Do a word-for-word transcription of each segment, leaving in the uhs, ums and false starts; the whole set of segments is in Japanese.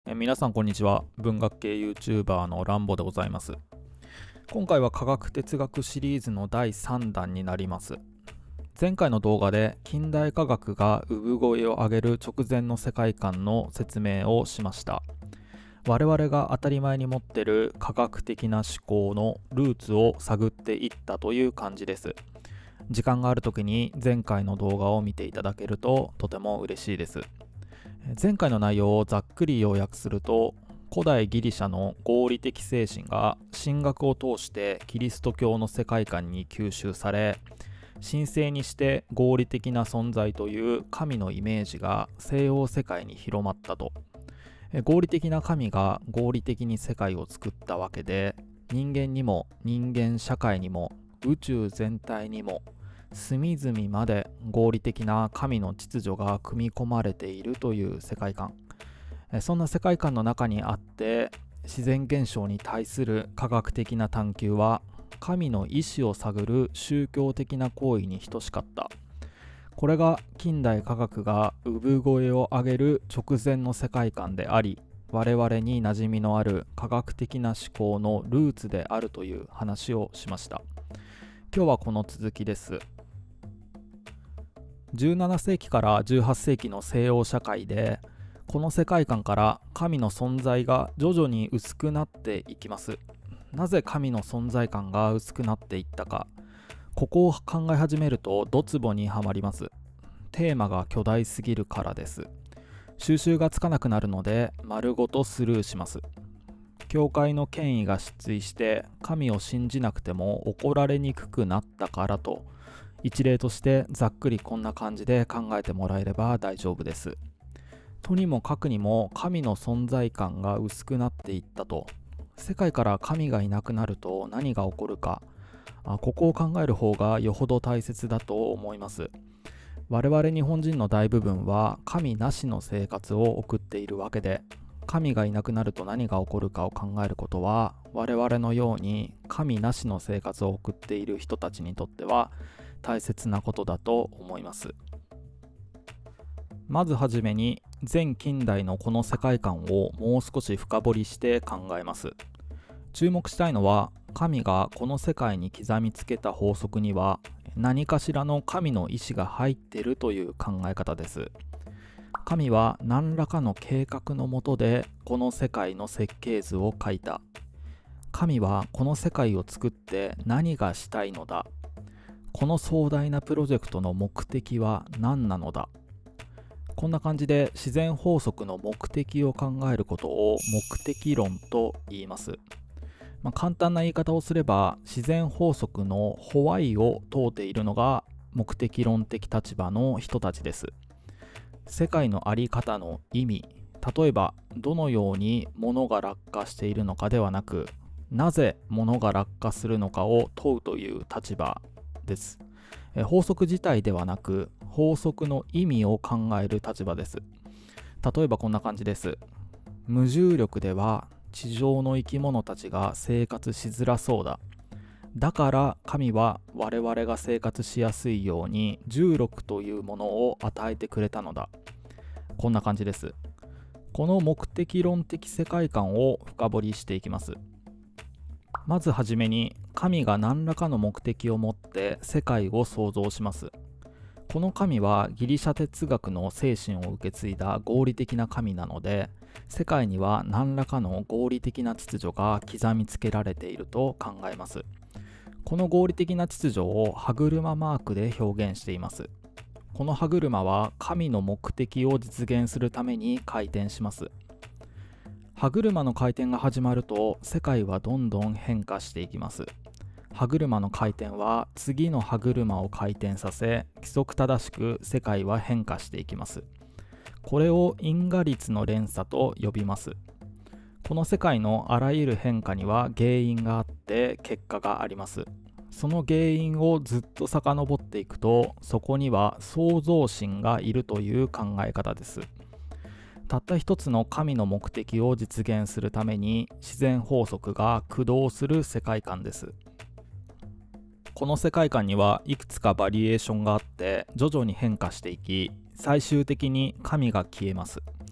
え皆さんこんにちは。文学系 YouTuber のランボでございます。今回は科学哲学シリーズのだいさんだんになります。前回の動画で近代科学が産声を上げる直前の世界観の説明をしました。我々が当たり前に持っている科学的な思考のルーツを探っていったという感じです。時間がある時に前回の動画を見ていただけるととても嬉しいです。前回の内容をざっくり要約すると、古代ギリシャの合理的精神が神学を通してキリスト教の世界観に吸収され、神聖にして合理的な存在という神のイメージが西洋世界に広まったと。合理的な神が合理的に世界を作ったわけで、人間にも人間社会にも宇宙全体にも隅々まで合理的な神の秩序が組み込まれているという世界観。そんな世界観の中にあって自然現象に対する科学的な探求は神の意志を探る宗教的な行為に等しかった。これが近代科学が産声を上げる直前の世界観であり、我々に馴染みのある科学的な思考のルーツであるという話をしました。今日はこの続きです。じゅうななせいきからじゅうはっせいきの西洋社会で、この世界観から神の存在が徐々に薄くなっていきます。なぜ神の存在感が薄くなっていったか、ここを考え始めるとドツボにはまります。テーマが巨大すぎるからです。収集がつかなくなるので丸ごとスルーします。教会の権威が失墜して神を信じなくても怒られにくくなったからと、一例としてざっくりこんな感じで考えてもらえれば大丈夫です。とにもかくにも神の存在感が薄くなっていったと。世界から神がいなくなると何が起こるか、あここを考える方がよほど大切だと思います。我々日本人の大部分は神なしの生活を送っているわけで、神がいなくなると何が起こるかを考えることは、我々のように神なしの生活を送っている人たちにとっては大切なことだと思います。まずはじめに前近代のこの世界観をもう少し深掘りして考えます。注目したいのは、神がこの世界に刻みつけた法則には何かしらの神の意志が入っているという考え方です。神は何らかの計画のもとでこの世界の設計図を描いた。神はこの世界を作って何がしたいのだ。この壮大なプロジェクトの目的は何なのだ。こんな感じで自然法則の目的を考えることを目的論と言います。まあ、簡単な言い方をすれば、自然法則のホワイを問うているのが目的論的立場の人たちです。世界の在り方の意味、例えばどのように物が落下しているのかではなく、なぜ物が落下するのかを問うという立場です。法則自体ではなく、法則の意味を考える立場です。例えばこんな感じです。無重力では地上の生き物たちが生活しづらそうだ。だから神は我々が生活しやすいように重力というものを与えてくれたのだ。こんな感じです。この目的論的世界観を深掘りしていきます。まずはじめに、神が何らかの目的を持って世界を創造します。この神はギリシャ哲学の精神を受け継いだ合理的な神なので、世界には何らかの合理的な秩序が刻みつけられていると考えます。この合理的な秩序を歯車マークで表現しています。この歯車は神の目的を実現するために回転します。歯車の回転が始まると世界はどんどん変化していきます。歯車の回転は次の歯車を回転させ、規則正しく世界は変化していきます。これを因果律の連鎖と呼びます。この世界のあらゆる変化には原因があって結果があります。その原因をずっと遡っていくと、そこには創造神がいるという考え方です。たった一つの神の目的を実現するために自然法則が駆動する世界観です。この世界観にはいくつかバリエーションがあって徐々に変化していき、最終的に神が消えます。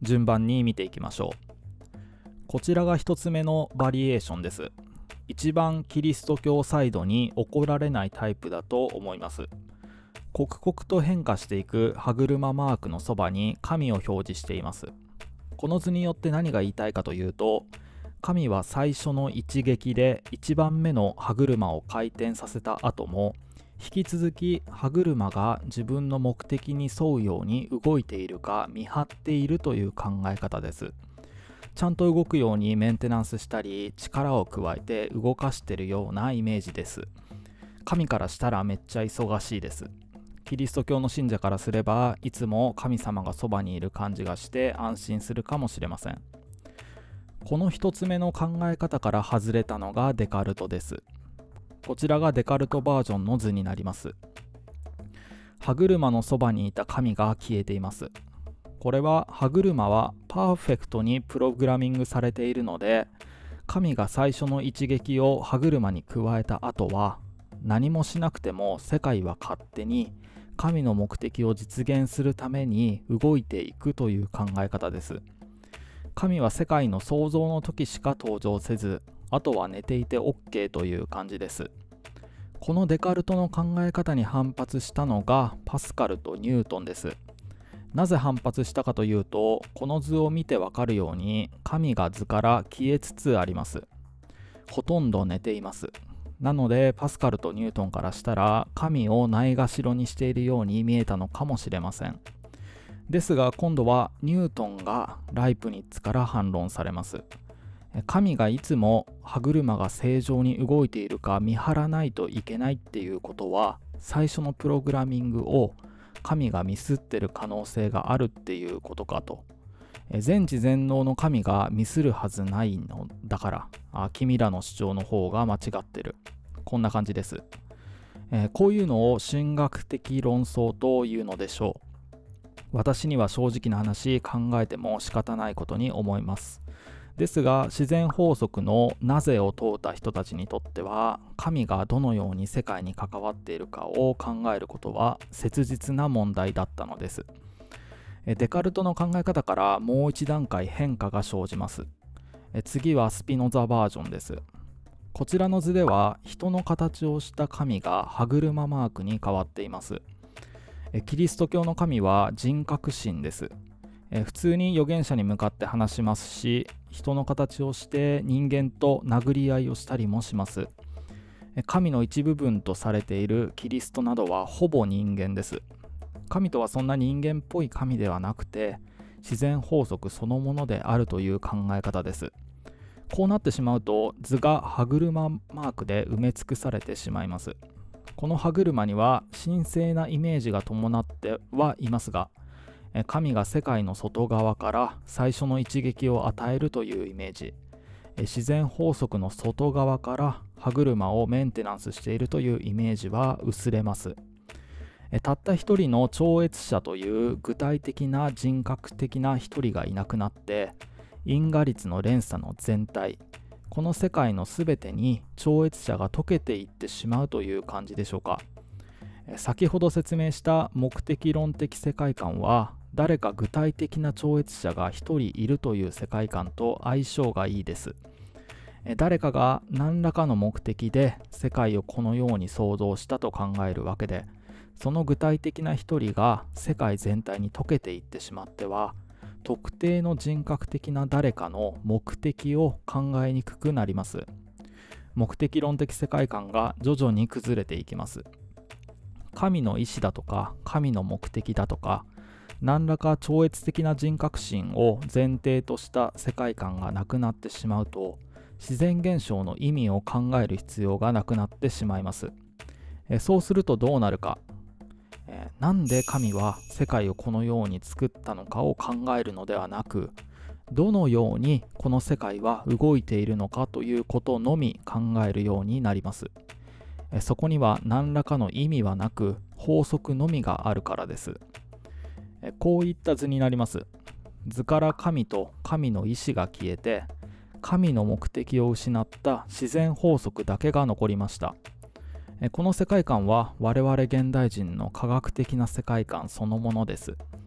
順番に見ていきましょう。こちらがひとつめのバリエーションです。一番キリスト教サイドに怒られないタイプだと思います。刻々と変化していく歯車マークのそばに神を表示しています。この図によって何が言いたいかというと、神は最初の一撃でいちばんめの歯車を回転させた後も、引き続き歯車が自分の目的に沿うように動いているか見張っているという考え方です。ちゃんと動くようにメンテナンスしたり力を加えて動かしているようなイメージです。神からしたらめっちゃ忙しいです。キリスト教の信者からすればいつも神様がそばにいる感じがして安心するかもしれません。この一つ目の考え方から外れたのがデカルトです。こちらがデカルトバージョンの図になります。歯車のそばにいた神が消えています。これは歯車はパーフェクトにプログラミングされているので、神が最初の一撃を歯車に加えた後は何もしなくても世界は勝手に神の目的を実現するために動いていくという考え方です。神は世界の創造の時しか登場せず、あとは寝ていて OK という感じです。このデカルトの考え方に反発したのがパスカルとニュートンです。なぜ反発したかというと、この図を見てわかるように神が図から消えつつあります。ほとんど寝ています。なのでパスカルとニュートンからしたら神をないがしろにしているように見えたのかもしれません。ですが今度はニュートンがライプニッツから反論されます。神がいつも歯車が正常に動いているか見張らないといけないっていうことは、最初のプログラミングを神がミスってる可能性があるっていうことかと。全知全能の神がミスるはずないのだから、あ君らの主張の方が間違ってる。こんな感じです。えー、こういうのを神学的論争というのでしょう。私には正直な話、考えても仕方ないことに思います。ですが自然法則のなぜを問うた人たちにとっては、神がどのように世界に関わっているかを考えることは切実な問題だったのです。デカルトの考え方からもう一段階変化が生じます。次はスピノザバージョンです。こちらの図では人の形をした神が歯車マークに変わっています。キリスト教の神は人格神です。え普通に預言者に向かって話しますし、人の形をして人間と殴り合いをしたりもします。神の一部分とされているキリストなどはほぼ人間です。神とはそんな人間っぽい神ではなくて、自然法則そのものであるという考え方です。こうなってしまうと図が歯車マークで埋め尽くされてしまいます。この歯車には神聖なイメージが伴ってはいますが、神が世界の外側から最初の一撃を与えるというイメージ、自然法則の外側から歯車をメンテナンスしているというイメージは薄れます。たった一人の超越者という具体的な人格的な一人がいなくなって、因果律の連鎖の全体、この世界のすべてに超越者が溶けていってしまうという感じでしょうか。先ほど説明した目的論的世界観は、誰か具体的な超越者が一人いるという世界観と相性がいいです。誰かが何らかの目的で世界をこのように創造したと考えるわけで、その具体的な一人が世界全体に溶けていってしまっては、特定の人格的な誰かの目的を考えにくくなります。目的論的世界観が徐々に崩れていきます。神の意志だとか神の目的だとか、何らか超越的な人格心を前提とした世界観がなくなってしまうと、自然現象の意味を考える必要がなくなってしまいます。えそうするとどうなるか、えなんで神は世界をこのように作ったのかを考えるのではなく、どのようにこの世界は動いているのかということのみ考えるようになります。えそこには何らかの意味はなく、法則のみがあるからです。こういった図になります。図から神と神の意志が消えて、神の目的を失った自然法則だけが残りました。この世界観は我々現代人の科学的な世界観そのものです。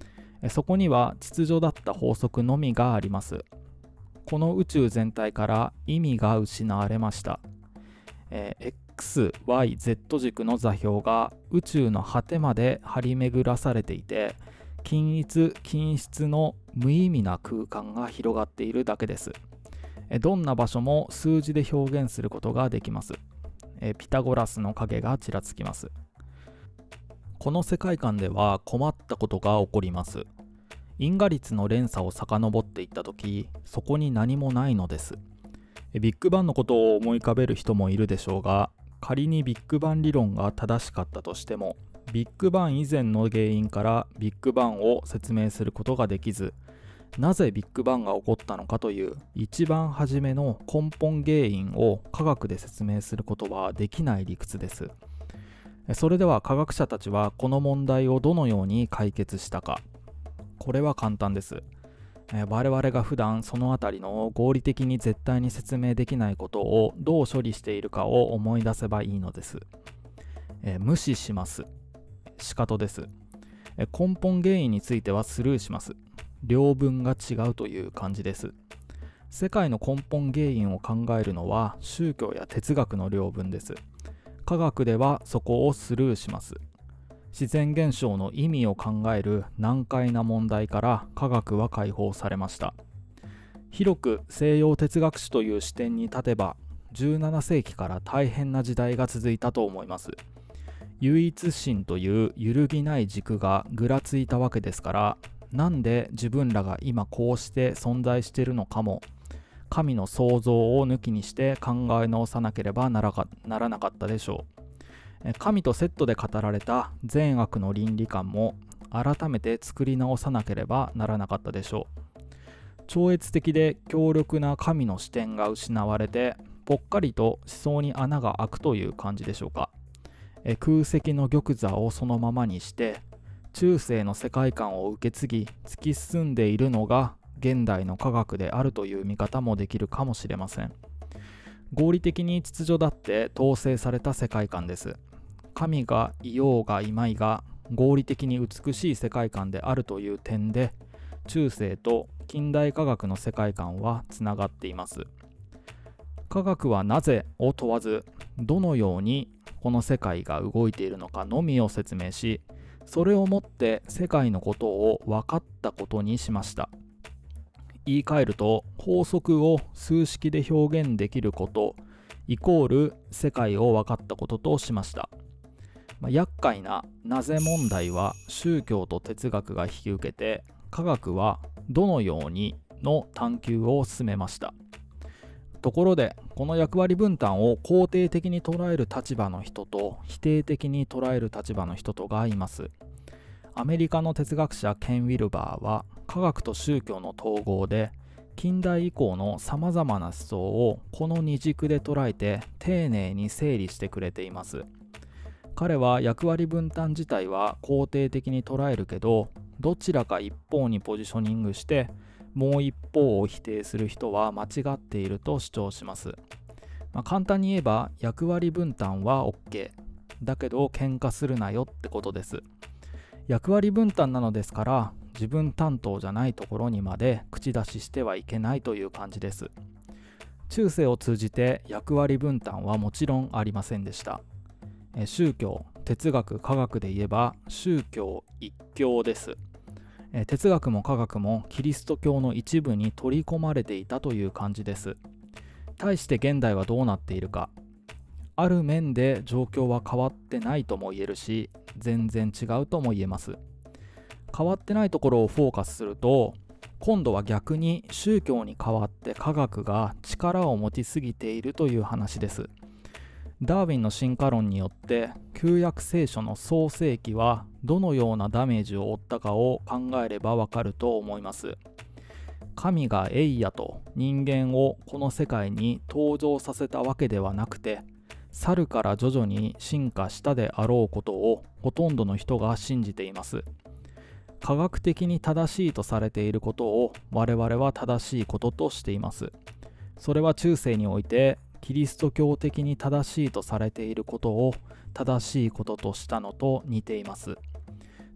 そこには秩序だった法則のみがあります。この宇宙全体から意味が失われました。えー、エックス、ワイ、ゼット 軸の座標が宇宙の果てまで張り巡らされていて、均一・均質の無意味な空間が広がっているだけです。えー、どんな場所も数字で表現することができます。えー、ピタゴラスの影がちらつきます。この世界観では困ったことが起こります。因果律の連鎖を遡っていったとき、そこに何もないのです。ビッグバンのことを思い浮かべる人もいるでしょうが、仮にビッグバン理論が正しかったとしても、ビッグバン以前の原因からビッグバンを説明することができず、なぜビッグバンが起こったのかという一番初めの根本原因を科学で説明することはできない理屈です。それでは科学者たちはこの問題をどのように解決したか。これは簡単です。我々が普段そのあたりの合理的に絶対に説明できないことをどう処理しているかを思い出せばいいのです。え無視します。仕方です。え根本原因についてはスルーします。両分が違うという感じです。世界の根本原因を考えるのは宗教や哲学の両分です。科学ではそこをスルーします。自然現象の意味を考える難解な問題から科学は解放されました。広く西洋哲学史という視点に立てば、じゅうななせいきから大変な時代が続いたと思います。唯一心という揺るぎない軸がぐらついたわけですから、なんで自分らが今こうして存在しているのかも、神の創造を抜きにして考え直さなければならなかったでしょう。神とセットで語られた善悪の倫理観も改めて作り直さなければならなかったでしょう。超越的で強力な神の視点が失われて、ぽっかりと思想に穴が開くという感じでしょうか。空席の玉座をそのままにして、中世の世界観を受け継ぎ突き進んでいるのが現代の科学であるという見方もできるかもしれません。合理的に秩序だって統制された世界観です。神がいようがいまいが合理的に美しい世界観であるという点で、中世と近代科学の世界観はつながっています。科学はなぜを問わず、どのようにこの世界が動いているのかのみを説明し、それをもって世界のことを分かったことにしました。言い換えると、法則を数式で表現できることイコール世界を分かったこととしました。まあ、厄介ななぜ問題は宗教と哲学が引き受けて、科学はどのようにの探求を進めました。ところで、この役割分担を肯定的に捉える立場の人と否定的に捉える立場の人とがいます。アメリカの哲学者ケン・ウィルバーは科学と宗教の統合で近代以降のさまざまな思想をこの二軸で捉えて丁寧に整理してくれています。彼は役割分担自体は肯定的に捉えるけど、どちらか一方にポジショニングしてもう一方を否定する人は間違っていると主張します。まあ、簡単に言えば役割分担は OK だけど喧嘩するなよってことです。役割分担なのですから自分担当じゃないところにまで口出ししてはいけないという感じです。中世を通じて役割分担はもちろんありませんでした。宗教、哲学、科学で言えば宗教一教です。哲学も科学もキリスト教の一部に取り込まれていたという感じです。対して現代はどうなっているか。ある面で状況は変わってないとも言えるし、全然違うとも言えます。変わってないところをフォーカスすると、今度は逆に宗教に代わって科学が力を持ちすぎているという話です。ダーウィンの進化論によって旧約聖書の創世記はどのようなダメージを負ったかを考えればわかると思います。神がエイヤと人間をこの世界に登場させたわけではなくて、猿から徐々に進化したであろうことをほとんどの人が信じています。科学的に正しいとされていることを我々は正しいこととしています。それは中世においてキリスト教的に正しいとされていることを正しいこととしたのと似ています。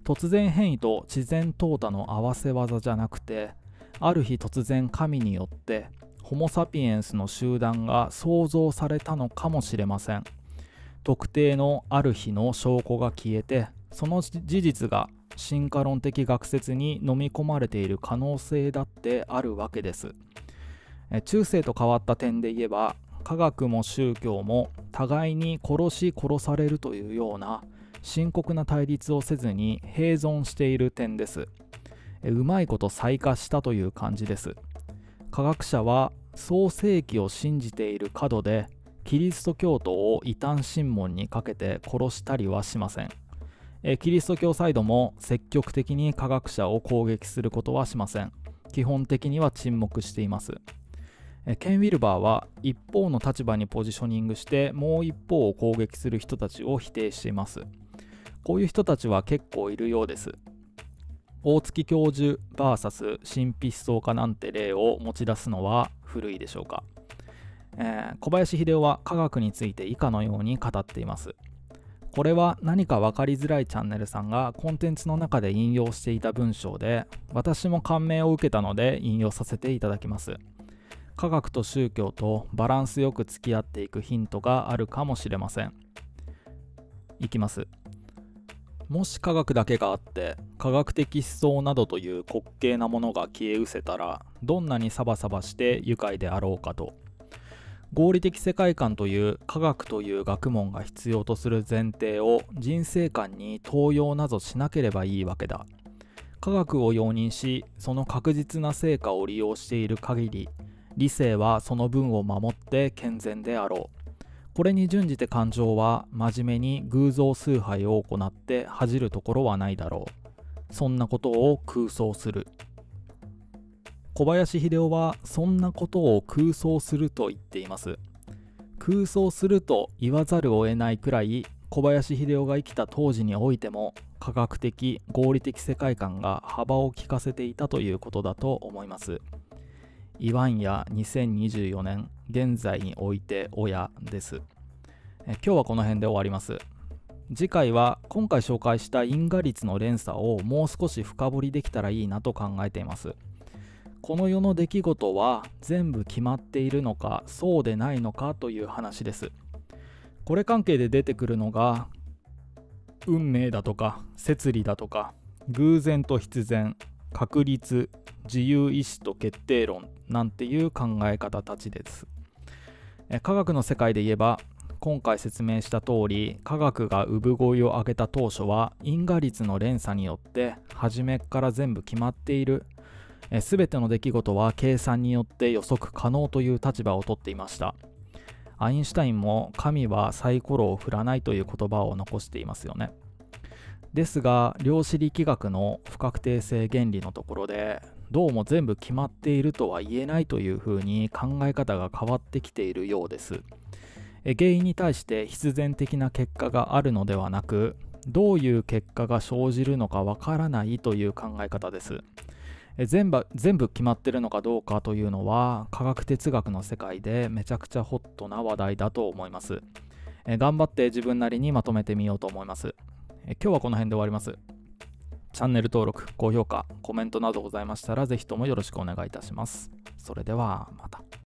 突然変異と自然淘汰の合わせ技じゃなくて、ある日突然神によってホモ・サピエンスの集団が創造されたのかもしれません。特定のある日の証拠が消えて、その事実が進化論的学説に飲み込まれている可能性だってあるわけです。中世と変わった点で言えば、科学も宗教も互いに殺し殺されるというような深刻な対立をせずに併存している点です。うまいこと再化したという感じです。科学者は創世記を信じている角でキリスト教徒を異端審問にかけて殺したりはしません。キリスト教サイドも積極的に科学者を攻撃することはしません。基本的には沈黙しています。ケン・ウィルバーは一方の立場にポジショニングしてもう一方を攻撃する人たちを否定しています。こういう人たちは結構いるようです。大月教授 ブイエス 神秘思想家なんて例を持ち出すのは古いでしょうか。えー、小林秀夫は科学について以下のように語っています。これは何か分かりづらいチャンネルさんがコンテンツの中で引用していた文章で、私も感銘を受けたので引用させていただきます。科学と宗教とバランスよく付き合っていくヒントがあるかもしれません。いきます。もし科学だけがあって科学的思想などという滑稽なものが消え失せたら、どんなにサバサバして愉快であろうかと。合理的世界観という科学という学問が必要とする前提を人生観に盗用などしなければいいわけだ。科学を容認し、その確実な成果を利用している限り、理性はその分を守って健全であろう。これに準じて感情は真面目に偶像崇拝を行って恥じるところはないだろう。そんなことを空想する。小林秀夫はそんなことを空想すると言っています。空想すると言わざるを得ないくらい、小林秀夫が生きた当時においても科学的合理的世界観が幅を利かせていたということだと思います。イワンやにせんにじゅうよねん現在において親です。え今日はこの辺で終わります。次回は今回紹介した因果律の連鎖をもう少し深掘りできたらいいなと考えています。この世の出来事は全部決まっているのかそうでないのかという話です。これ関係で出てくるのが運命だとか摂理だとか偶然と必然、確率、自由意志と決定論なんていう考え方たちです。科学の世界で言えば、今回説明した通り、科学が産声を上げた当初は因果律の連鎖によって初めから全部決まっている。すべての出来事は計算によって予測可能という立場をとっていました。アインシュタインも神はサイコロを振らないという言葉を残していますよね。ですが、量子力学の不確定性原理のところで、どうも全部決まっているとは言えないというふうに考え方が変わってきているようです。原因に対して必然的な結果があるのではなく、どういう結果が生じるのかわからないという考え方です。全部、全部決まってるのかどうかというのは科学哲学の世界でめちゃくちゃホットな話題だと思います。頑張って自分なりにまとめてみようと思います。今日はこの辺で終わります。チャンネル登録、高評価、コメントなどございましたらぜひともよろしくお願いいたします。それではまた。